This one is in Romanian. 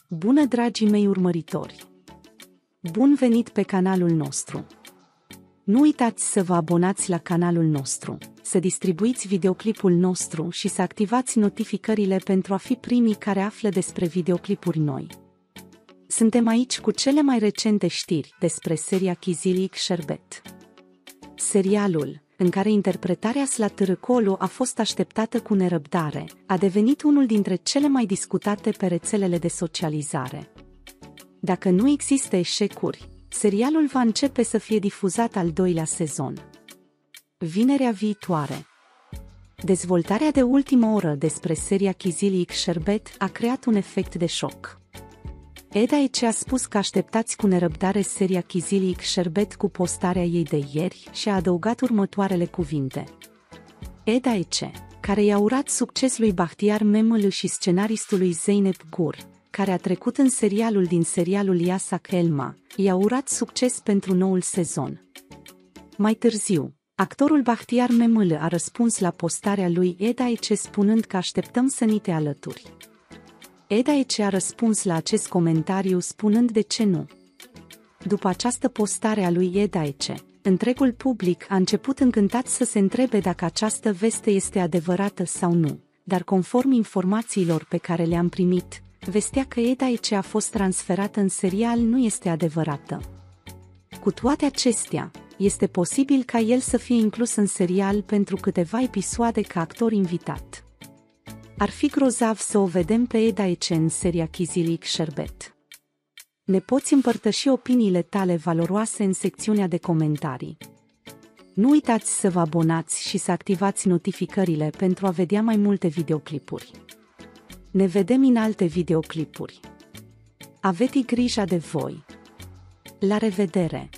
Bună, dragii mei urmăritori! Bun venit pe canalul nostru! Nu uitați să vă abonați la canalul nostru, să distribuiți videoclipul nostru și să activați notificările pentru a fi primii care află despre videoclipuri noi. Suntem aici cu cele mai recente știri despre seria Kizilcik Sherbet. Serialul, în care interpretarea Slatârâcolu a fost așteptată cu nerăbdare, a devenit unul dintre cele mai discutate pe rețelele de socializare. Dacă nu există eșecuri, serialul va începe să fie difuzat al doilea sezon vinerea viitoare. Dezvoltarea de ultimă oră despre seria Kizilcik Sherbet a creat un efect de șoc. Eda Ece a spus că așteptați cu nerăbdare seria Kizilcik Sherbet cu postarea ei de ieri și a adăugat următoarele cuvinte. Eda Ece, care i-a urat succes lui Bahtiar Memălu și scenaristului Zeynep Gur, care a trecut în serialul din serialul Yasak Elma, i-a urat succes pentru noul sezon. Mai târziu, actorul Bahtiar Memălu a răspuns la postarea lui Eda Ece spunând că așteptăm să ni te alături. Eda Ece a răspuns la acest comentariu spunând de ce nu. După această postare a lui Eda Ece, întregul public a început încântat să se întrebe dacă această veste este adevărată sau nu, dar conform informațiilor pe care le-am primit, vestea că Eda Ece a fost transferată în serial nu este adevărată. Cu toate acestea, este posibil ca el să fie inclus în serial pentru câteva episoade ca actor invitat. Ar fi grozav să o vedem pe Eda Ece în seria Kizilcik Sherbet. Ne poți împărtăși opiniile tale valoroase în secțiunea de comentarii. Nu uitați să vă abonați și să activați notificările pentru a vedea mai multe videoclipuri. Ne vedem în alte videoclipuri. Aveți grijă de voi! La revedere!